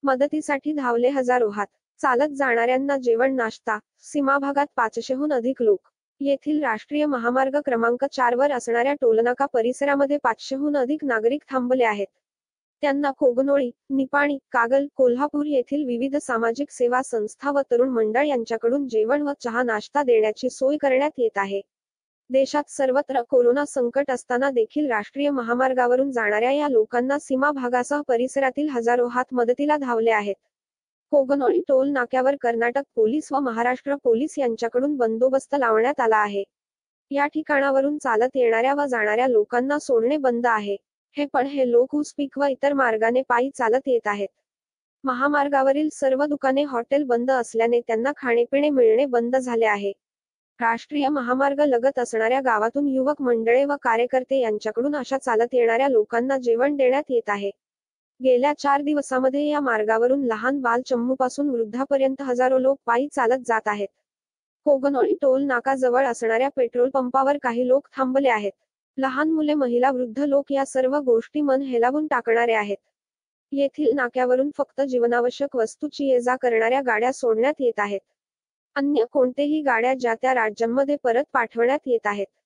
मदतीसाठी धावले हजारो हात. चालत जाणाऱ्यांना जेवण नाश्ता. सीमा भागात 500हून अधिक लोक. येथील राष्ट्रीय महामार्ग क्रमांक 4 वर असणाऱ्या टोलनाका परिसरामध्ये 500हून अधिक नागरिक थांबले आहेत. त्यांना कोगनोळी, निपाणी, कागल, कोल्हापूर येथील विविध सामाजिक सेवा संस्था व तरुण मंडळ यांच्याकडून जेवण व चहा नाश्ता देण्याची सोय करण्यात येत आहे. देशात सर्वत्र कोरोना संकट असताना देखील राष्ट्रीय महामार्गावरून जाणाऱ्या या लोकांना सीमा भागासह परिसरातील हजारो हात मदतीला धावले आहेत. कोगनोळी टोल नाक्यावर कर्नाटक पोलीस व महाराष्ट्र पोलीस यांच्याकडून बंदोबस्त लावण्यात आला आहे. या ठिकाणावरून चालत येणाऱ्या व जाणाऱ्या लोकांना सोडणे बंद आहे. हे लोक ऊस पीक व इतर मार्गाने पायी चालत येत आहेत. महामार्गावरील सर्व दुकाने, हॉटेल बंद असल्याने त्यांना खाणेपिणे मिळणे बंद झाले आहे. राष्ट्रीय महामार्ग लगत असणाऱ्या गावातून युवक मंडळे व कार्यकर्ते यांच्याकडून अशा चालत येणाऱ्या लोकांना जेवण देण्यात येत आहे. गेल्या 4 दिवसामध्ये या मार्गावरून लहान बाल चम्मूपासून वृद्धापर्यंत हजारो लोक पायी चालत जात आहेत. कोगनोळी टोल नाका जवळ असणाऱ्या पेट्रोल पंपावर काही लोक थांबले आहेत. लहान मुले, महिला, वृद्ध लोक या सर्व गोष्टी मन हेलावून टाकणारे आहेत. येथील नाक्यावरून फक्त जीवनावश्यक वस्तूची ये-जा करणाऱ्या गाड्या सोडण्यात येत आहेत. अन्य कोणतेही गाड्या ज्या त्या राज्यांमध्ये परत पाठवण्यात येत आहेत.